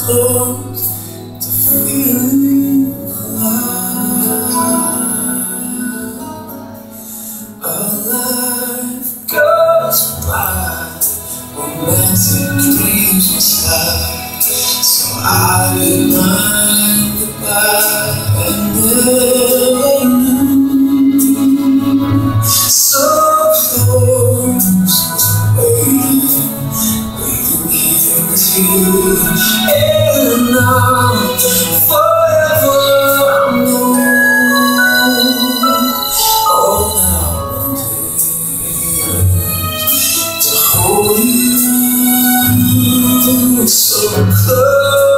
close to feeling alive. Our life goes by, romantic dreams must die. So I remind goodbye and never knew. So close, waiting here with you. And now, forever I know all that I wanted to hold you so close.